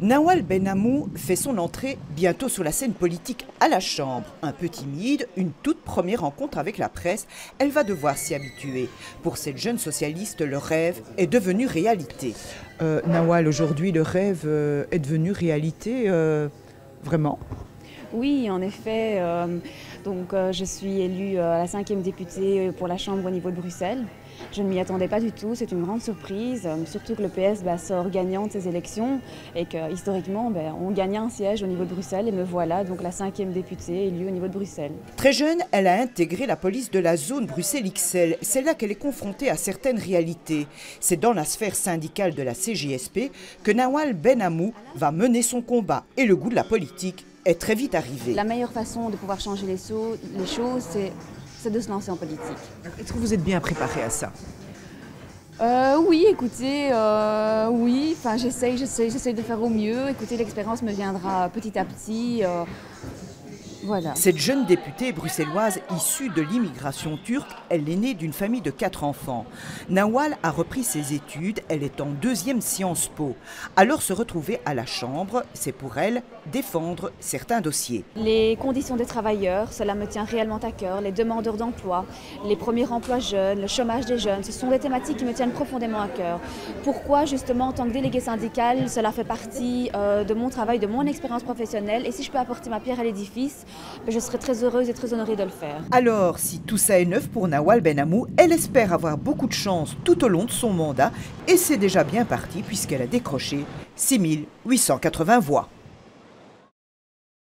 Nawal Benhamou fait son entrée bientôt sur la scène politique à la Chambre. Un peu timide, une toute première rencontre avec la presse, elle va devoir s'y habituer. Pour cette jeune socialiste, le rêve est devenu réalité. Nawal, aujourd'hui, le rêve est devenu réalité, vraiment? Oui, en effet. Je suis élue à la 5e députée pour la Chambre au niveau de Bruxelles. Je ne m'y attendais pas du tout, c'est une grande surprise, surtout que le PS sort gagnant de ces élections et que historiquement, on gagnait un siège au niveau de Bruxelles et me voilà donc la 5e députée élue au niveau de Bruxelles. Très jeune, elle a intégré la police de la zone Bruxelles-XL. C'est là qu'elle est confrontée à certaines réalités. C'est dans la sphère syndicale de la CJSP que Nawal Benhamou va mener son combat et le goût de la politique est très vite arrivé. La meilleure façon de pouvoir changer les choses, c'est de se lancer en politique. Est-ce que vous êtes bien préparé à ça? Oui, écoutez, oui, j'essaye de faire au mieux. Écoutez, l'expérience me viendra petit à petit. Voilà. Cette jeune députée bruxelloise issue de l'immigration turque, elle est née d'une famille de 4 enfants. Nawal a repris ses études, elle est en 2e Sciences Po. Alors se retrouver à la Chambre, c'est pour elle défendre certains dossiers. Les conditions des travailleurs, cela me tient réellement à cœur. Les demandeurs d'emploi, les premiers emplois jeunes, le chômage des jeunes, ce sont des thématiques qui me tiennent profondément à cœur. Pourquoi justement en tant que déléguée syndicale, cela fait partie de mon travail, de mon expérience professionnelle et si je peux apporter ma pierre à l'édifice, je serai très heureuse et très honorée de le faire. Alors, si tout ça est neuf pour Nawal Benhamou, elle espère avoir beaucoup de chance tout au long de son mandat et c'est déjà bien parti puisqu'elle a décroché 6 880 voix.